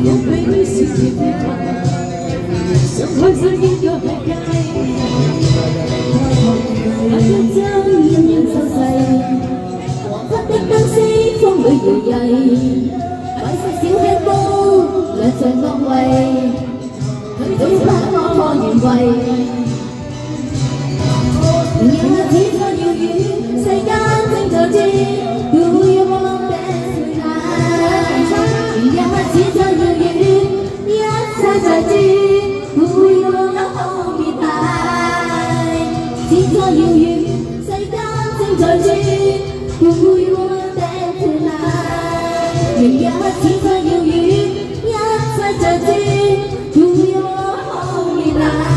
我比是甜蜜，想開心應該係計，那一張隱隱收細，黃昏的燈飾風裏搖曳，擺些小吃糕，兩場樂慰，早餐我看完胃。日子再遙遠，世間正在轉 Do you want dance tonight？ 日子再遙遠，一切在轉 Do you want hold me tight？ 日再遙遠，世間正在轉 Do you want dance tonight？ 日子再遙遠，一切在轉 Do you want hold me tight？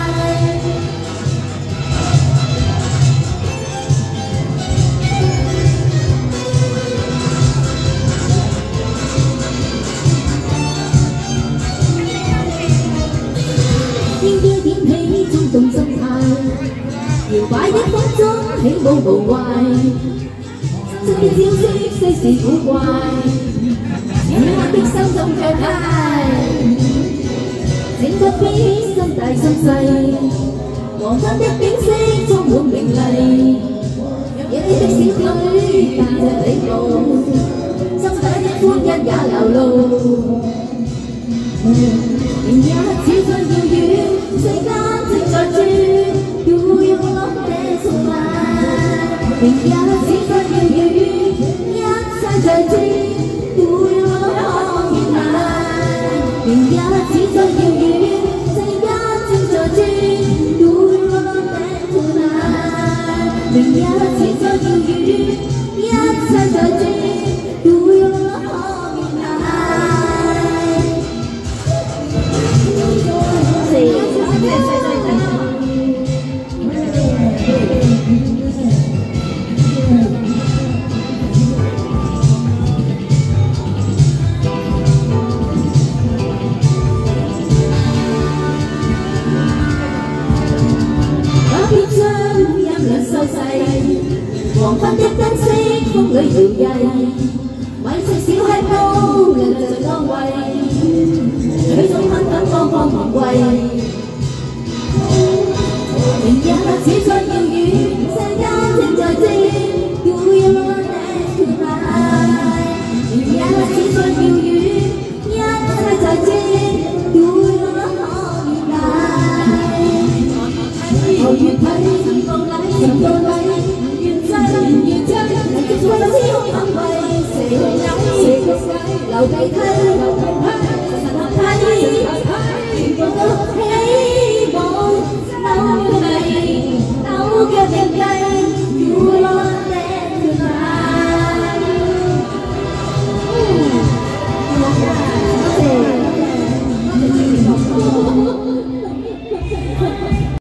動心態，搖擺的風中起舞無壞，新的招式世事古怪，此刻的心中卻嗨，整個飛起心大心細，黃昏的景色充滿明麗，野的小隊帶着你路，心底的歡欣也流露，明日只再遙遠，世間。Do you want dance tonight？ 明日只再遙遠，一切在轉 Do you want hold me tight？ 明日